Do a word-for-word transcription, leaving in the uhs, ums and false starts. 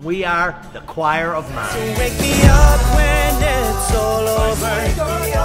We are the choir of man. So wake me up when it's all over.